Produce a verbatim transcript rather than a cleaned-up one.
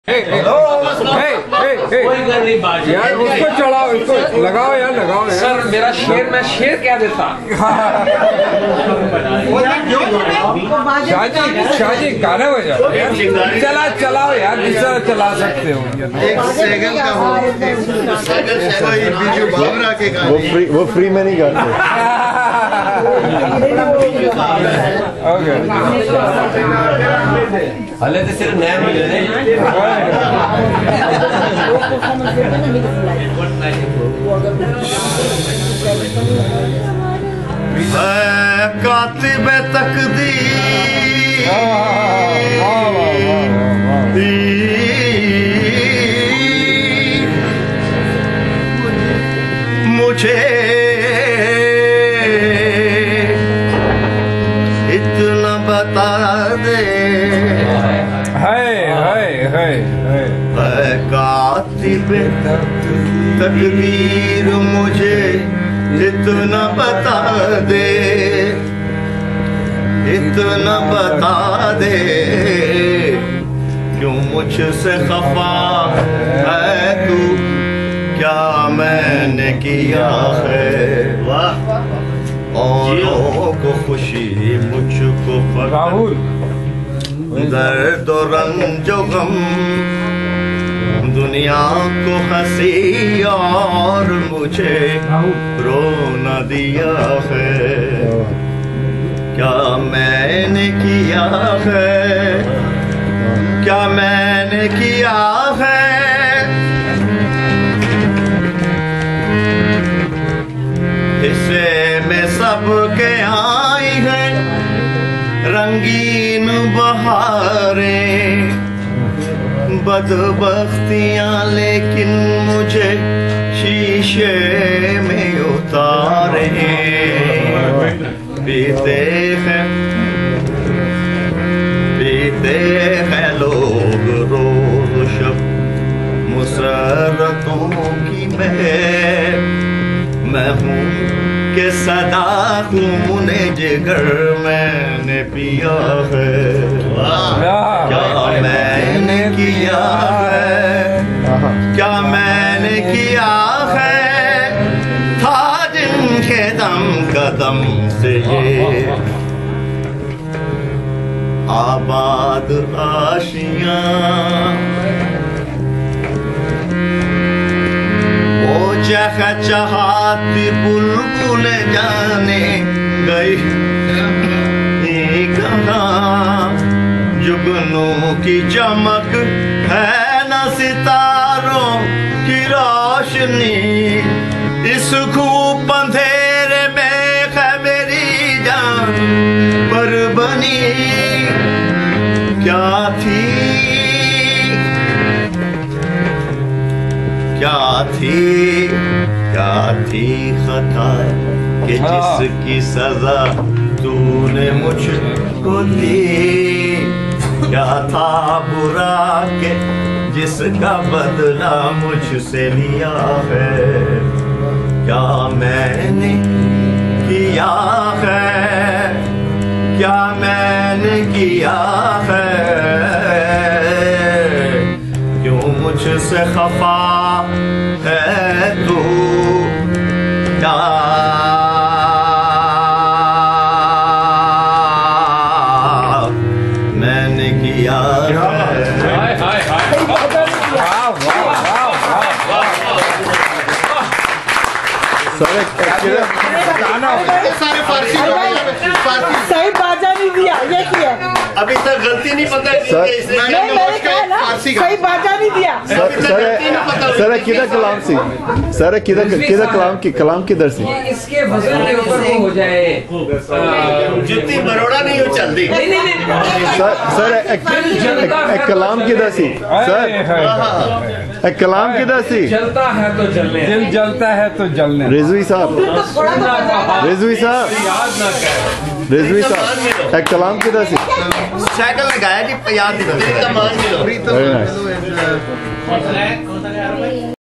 यार उसको चढ़ाओ, इसको लगाओ यार, लगाओ यार। सर मेरा शेर, मैं शेर क्या देता। शाहजी शाहजी गाना बजा, चला चलाओ यार, जिस तरह चला सकते हो। एक सेकंड का हो, बिजू बावरा के गाने। वो फ्री वो फ्री में नहीं गाते। ओके, हले तो सिर्फ नया मिले नहीं। कातिब तकदीर मुझे इतना बता दे, है है है है कातिब तकदीर मुझे इतना बता दे, इतना बता दे, क्यों मुझसे खफा है तू, क्या मैंने किया है। वाह, औरों को खुशी मुझको राहुल, दर्द और रंजो गम, दुनिया को हंसी और मुझे रो न दिया है। क्या मैंने किया है, क्या मैंने किया है, हिस्से में सबके आई है रंगीन बहारें, बदबख्तियां लेकिन मुझे शीशे में उतारे। पीते हैं पीते हैं लोग रोज शब मुसरतों की मैं मैं हूँ कि सदा खूने जिगर मैंने पिया है। क्या मैंने किया है, क्या मैंने किया है, था जिनके दम कदम से ये आबाद आशियां, वो चहचहाती बुलबुल जाने गई कहाँ, जुगनों की चमक है न सितारों की रोशनी, इस खूब अंधेरे में है मेरी जान पर बनी। क्या थी क्या थी क्या थी खता कि जिसकी सजा तूने मुझको दी, क्या था बुरा के जिसका बदला मुझसे लिया है। क्या मैंने किया है, क्या मैंने किया है, क्यों मुझसे खफा है तू, क्या मैंने किया है। सही बाजा नहीं दिया, ये किया अभी तक गलती नहीं पता सही बाजा नहीं दिया। सर किधर कलाम सी, सर किधर किधर कलाम की कलाम किधर सी, इसके वजन के ऊपर वो हो जाए जितनी बरोड़ा नहीं हो चलती। सर सर एक कलाम किधर सी, सर एक कलाम किधर सी, जलता है तो जलने, दिल जलता है तो जलने। रिजवी साहब, रिजवी साहब, रिजवी साहब, एक कलाम किधर सी, साइकिल लगाया जी, याद नहीं।